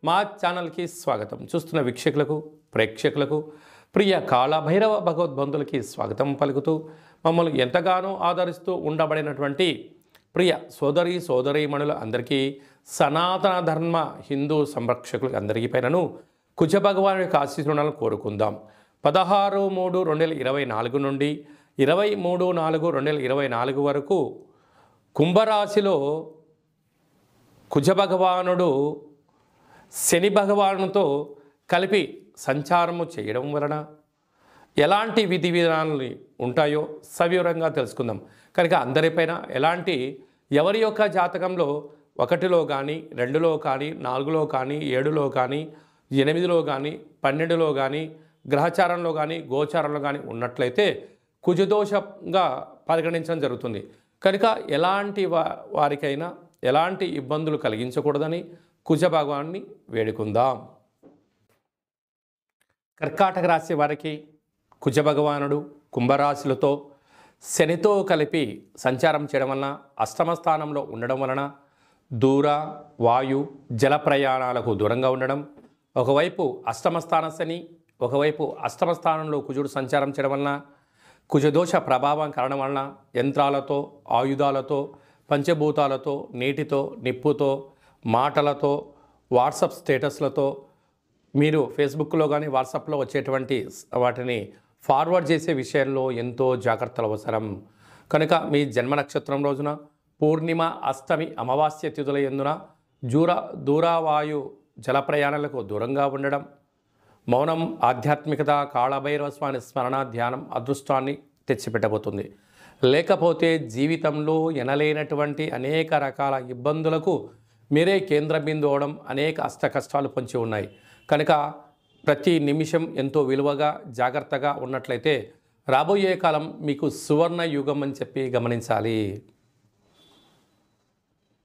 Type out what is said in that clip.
మా ఛానల్కి స్వాగతం. చూస్తున్న వీక్షకులకు ప్రేక్షకులకు ప్రియ కాళభైరవ భగవద్బంధులకి స్వాగతం పలుకుతూ మమ్మల్ని ఎంతగానో ఆదరిస్తూ ఉండబడినటువంటి ప్రియ సోదరీమణుల అందరికీ సనాతన ధర్మ హిందూ సంరక్షకులకు అందరికీ పైనను కుజ భగవాన్ యొక్క ఆశీస్సులను కోరుకుందాం. 16/3/2024 నుండి 23/4/2024 వరకు కుంభరాశిలో కుజ భగవానుడు శని భగవానుతో కలిపి సంచారము చేయడం వలన ఎలాంటి విధి విధానాలు ఉంటాయో సవివరంగా తెలుసుకుందాం. కనుక అందరిపైన ఎలాంటి ఎవరి యొక్క జాతకంలో 1లో కానీ 2లో కానీ 4లో కానీ 7లో కానీ 8లో కానీ 12లో కానీ గ్రహచారంలో కానీ గోచారంలో కానీ ఉన్నట్లయితే కుజదోషంగా పరిగణించడం జరుగుతుంది. కనుక ఎలాంటి వారికైనా ఎలాంటి ఇబ్బందులు కలిగించకూడదని కుజ భగవాన్ని వేడుకుందాం. కర్కాటక రాశి వారికి కుజ భగవానుడు కుంభరాశులతో శనితో కలిపి సంచారం చేయడం వలన అష్టమ స్థానంలో ఉండడం వలన దూర వాయు జల ప్రయాణాలకు దూరంగా ఉండడం, ఒకవైపు అష్టమ స్థాన శని ఒకవైపు అష్టమ స్థానంలో కుజుడు సంచారం చేయడం వలన కుజదోష ప్రభావం కారణం వలన యంత్రాలతో ఆయుధాలతో పంచభూతాలతో నీటితో నిప్పుతో మాటలతో వాట్సాప్ స్టేటస్లతో మీరు ఫేస్బుక్లో కానీ వాట్సాప్లో వచ్చేటువంటి వాటిని ఫార్వర్డ్ చేసే విషయంలో ఎంతో జాగ్రత్తలు అవసరం. కనుక మీ జన్మ నక్షత్రం రోజున పూర్ణిమ అష్టమి అమావాస్య తిథుల యందున దూరావాయు జల ప్రయాణాలకు దూరంగా ఉండడం, మౌనం ఆధ్యాత్మికత కాళభైరవ స్వామి స్మరణ ధ్యానం అదృష్టాన్ని తెచ్చిపెట్టబోతుంది. లేకపోతే జీవితంలో ఎనలేనటువంటి అనేక రకాల ఇబ్బందులకు మీరే కేంద్ర బిందు అవడం, అనేక అష్ట కష్టాలు పొంచి ఉన్నాయి. కనుక ప్రతి నిమిషం ఎంతో విలువగా జాగ్రత్తగా ఉన్నట్లయితే రాబోయే కాలం మీకు సువర్ణ యుగం అని చెప్పి గమనించాలి.